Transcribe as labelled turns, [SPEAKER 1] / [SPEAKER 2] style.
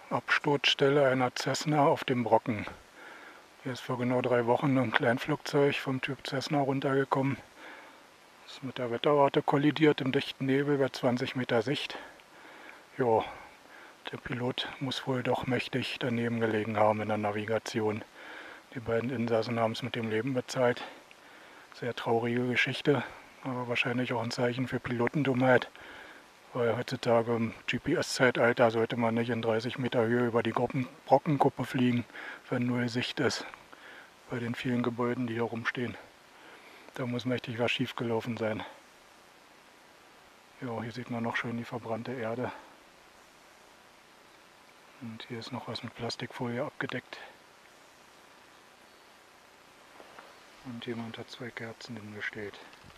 [SPEAKER 1] Absturzstelle einer Cessna auf dem Brocken. Hier ist vor genau 3 Wochen ein Kleinflugzeug vom Typ Cessna runtergekommen. Ist mit der Wetterwarte kollidiert im dichten Nebel bei 20 Meter Sicht. Jo, der Pilot muss wohl doch mächtig daneben gelegen haben in der Navigation. Die beiden Insassen haben es mit dem Leben bezahlt. Sehr traurige Geschichte, aber wahrscheinlich auch ein Zeichen für Pilotendummheit. Weil heutzutage im GPS-Zeitalter sollte man nicht in 30 Meter Höhe über die Brockenkuppe fliegen, wenn null Sicht ist. Bei den vielen Gebäuden, die hier rumstehen. Da muss mächtig was schiefgelaufen sein. Ja, hier sieht man noch schön die verbrannte Erde. Und hier ist noch was mit Plastikfolie abgedeckt. Und jemand hat 2 Kerzen hingestellt.